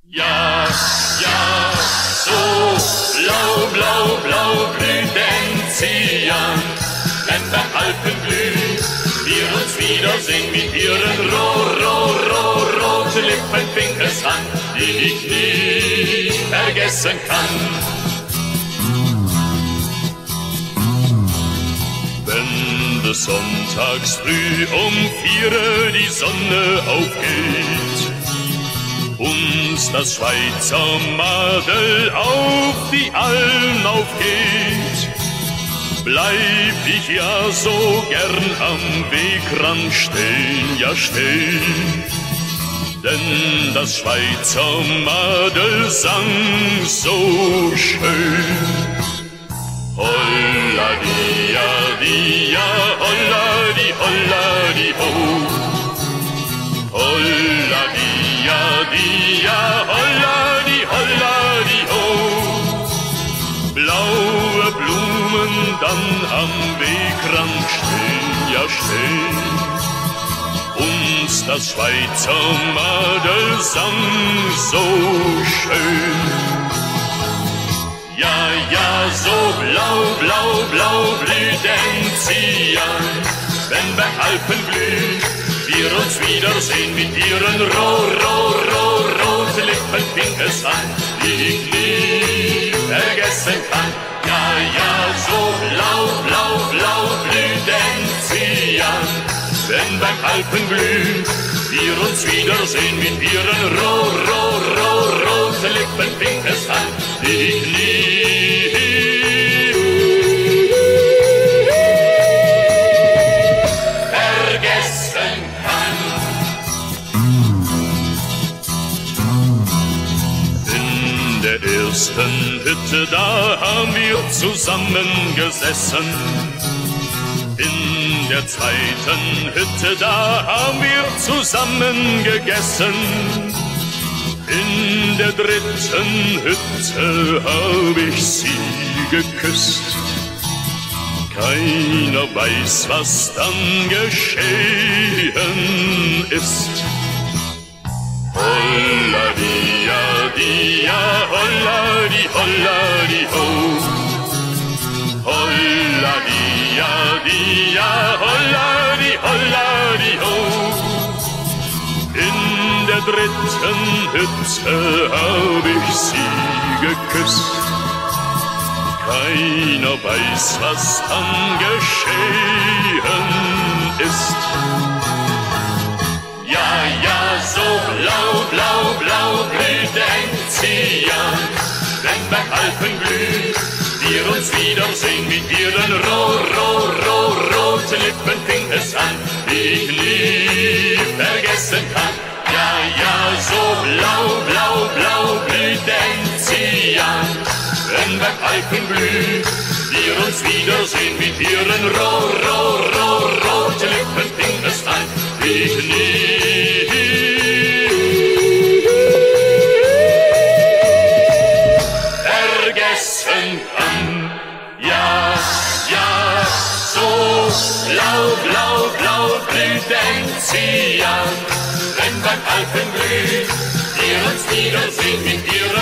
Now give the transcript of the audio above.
Ja, ja, so blau, blau, blau blüht Enzian, wenn beim Alpen blüht, wir uns wiedersehen mit ihren roten Lippen, Finkeshand, die ich nie vergessen kann. Wenn des Sonntags früh um 4 die Sonne aufgeht, uns das Schweizer Madel auf die Alm aufgeht, bleib ich ja so gern am Wegrand stehen, ja stehen. Denn das Schweizer Madel sang so schön. Holla dia dia, holla di ho. Holla dia, holla di ho. Blaue Blumen dann am Wegrand stehen, ja stehen. Uns das Schweizer Madel sang so schön. Ja, ja, so blau, blau, blau blüht Enzian, wenn beim Alpen blüht, wir uns wiedersehen mit ihren roten Lippen, Finkeshand, die ich nie vergessen kann. Ja, ja, so blau, blau, blau blüht Enzian, wenn beim Alpen blüht, wir uns wiedersehen mit ihren roten Lippen, Finkeshand, die ich nie vergessen kann. In der ersten Hütte, da haben wir zusammengesessen. In der zweiten Hütte, da haben wir zusammen gegessen. In der dritten Hütte hab ich sie geküsst. Keiner weiß, was dann geschehen ist. Holla dia dia, holla di ho. Holla dia dia, holla di ho. In der dritten Hütte hab ich sie geküsst. Keiner weiß, was dann geschehen ist. Ja, ja, so blau, blau, blau blüht Enzian, wenn beim Alpen blüht, wir uns wiedersehen mit ihren roten Lippen, Finkeshand, die ich nie vergessen kann. Ja, ja, so blau, blau, blau blüht Enzian, wenn beim Alpen blüht, wir uns wiedersehen mit ihren roten Lippen, Finkeshand, die ich nie vergessen kann. Ja, ja, so blau, blau, blau blüht Enzian, wenn beim Alpen blüht, wir uns wiedersehen mit ihren